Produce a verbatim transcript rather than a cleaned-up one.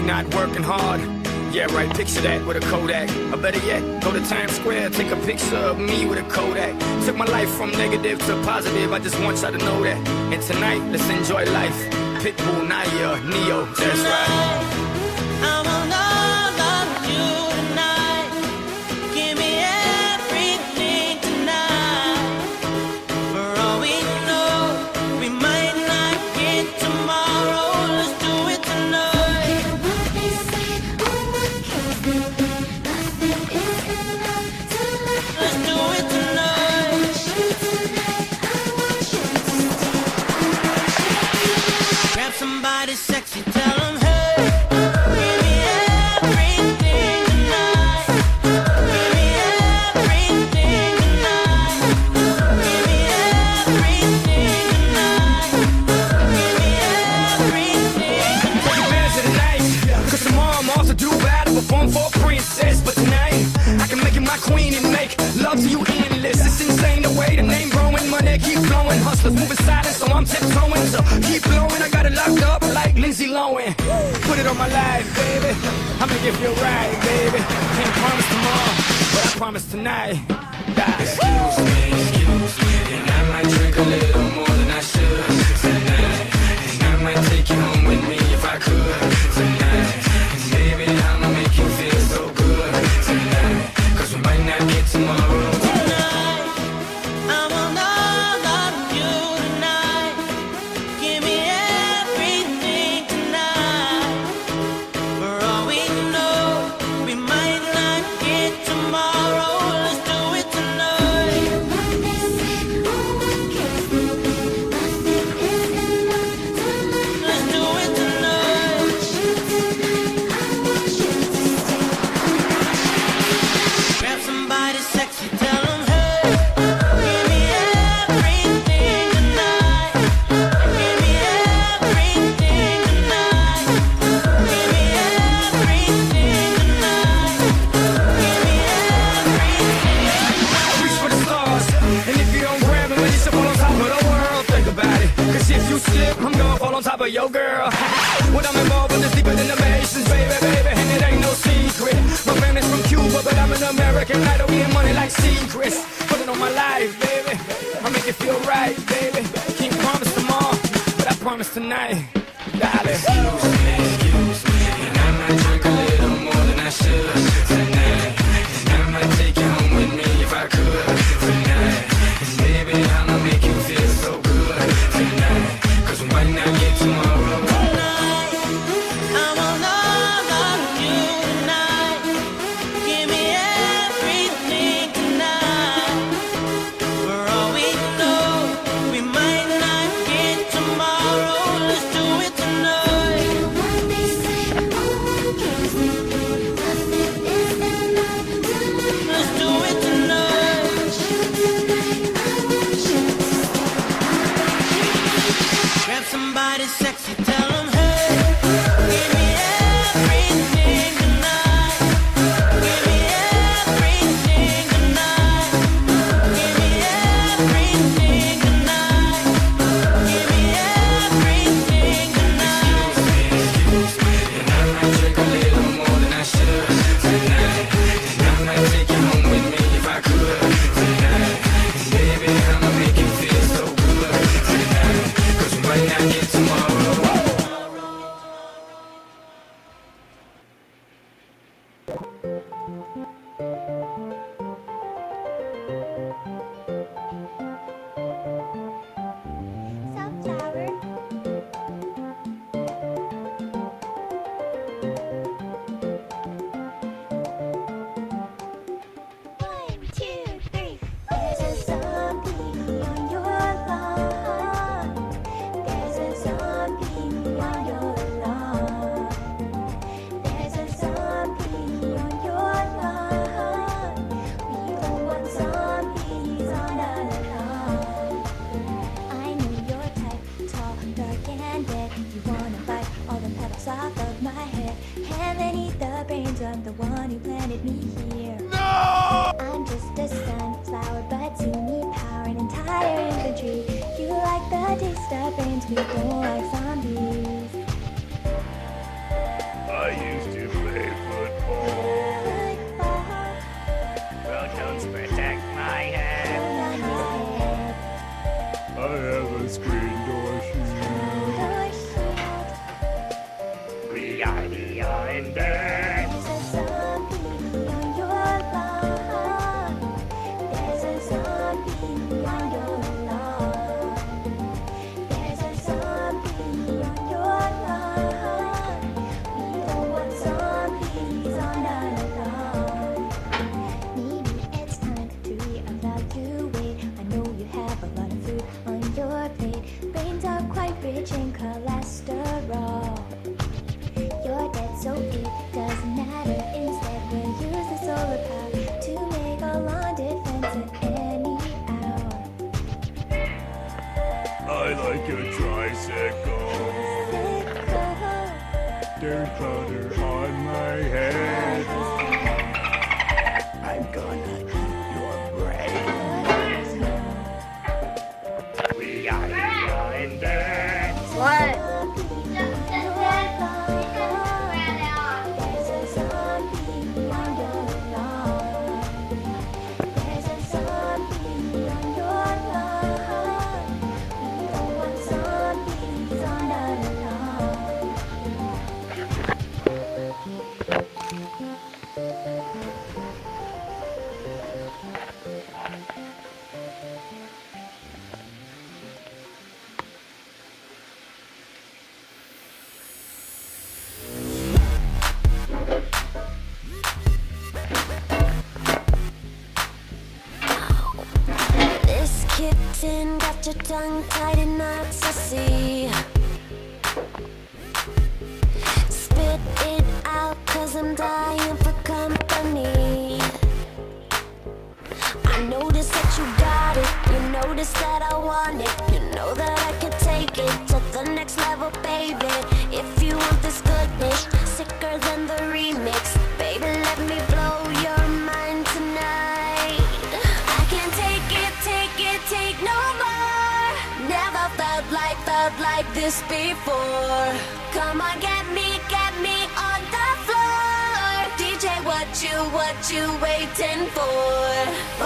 not working hard. Yeah, right, picture that with a Kodak. Or better yet, go to Times Square, take a picture of me with a Kodak. Took my life from negative to positive, I just want y'all to know that. And tonight, let's enjoy life. Pitbull, Naya, Neo, that's right. I want all of you tonight. Give me everything tonight. For all we know, we might not get tomorrow. Let's do it tonight. Let's do it tonight. Grab somebody sexy, tell them hey. Queen and make love to you endless. It's insane the way the name growing, money keep flowing. Hustlers moving silent, so I'm tiptoeing. So keep blowing, I got it locked up like Lindsay Lohan. Put it on my life, baby. I'll make it feel right, baby. Can't promise tomorrow, but I promise tonight. Die. Excuse me, excuse me, and I might drink a little more than I should tonight. And I might take you home with me if I could tonight. And baby, I'ma make you feel so good tonight. We might not get tomorrow. Tonight, I want all of you tonight. Give me everything tonight. For all we know, we might not get tomorrow. Let's do it tonight. Let's do it tonight. Grab somebody sexy, tell them hey. Give me everything tonight. Give me everything tonight. Give me everything tonight. Give me everything. Reach for the stars, and if you don't grab it, then you should fall on top of the world. Think about it, cause if you slip, I'm gonna fall on top of your girl. What I'm involved with is deeper than the Masons, baby, baby, and it ain't no secret. My family's from Cuba, but I'm an American idol, getting money like secrets. Put it on my life, baby. I'll make it feel right, baby. Can't promise tomorrow, but I promise tonight, darling. Excuse me, excuse me, and I might drink a little more than I should tonight. And I might take you home with me if I could tonight. And baby, I'ma make you feel so good tonight. Cause we might not get tomorrow. Tonight, I want all of you tonight. Give me everything tonight. For all we know, we might not get tomorrow. Let's do it tonight. Let's do it tonight. Grab somebody sexy, tell them hey. Give me everything tonight. Give me everything tonight. Give me everything tonight. Give me everything tonight. Excuse me, and I might drink a little more than I should tonight. And I might take you home with me if I could tonight. And baby, I'ma make you feel so good tonight. Cause we might not get tomorrow. Sunflower. One, two, three. There's a zombie on your lawn. There's a zombie on your lawn. There's a zombie on your lawn. We don't want zombies on our lawn. I know your type, tall, dark, and dead. You wanna bite all the petals off of my head and then eat the brains of the one who planted me here. No! I'm just a sunflower, but you need power and entire infantry. You like the taste of brains, we don't like zombies. I reaching cholesterol. You're dead, so it doesn't matter. Instead, we'll use the solar power to make a long defense at any hour. I like your tricycle. There's butter on my head. I'm gonna eat your brain. We are in there. What? There's a zombie on your lawn. There's a zombie on your lawn. We don't want zombies on our lawn. This kitten got your tongue tied in knots, I see. Spit it out, cause I'm dying for company. I notice that you got it, you notice that I want it. You know that I can take it to the next level, baby. If you want this goodness, sicker than the remix, baby, let me blow your mind tonight. I can't take it, take it, take no more. Never felt like, felt like this before. Come on, get me, get me on the floor. D J, what you, what you waiting for?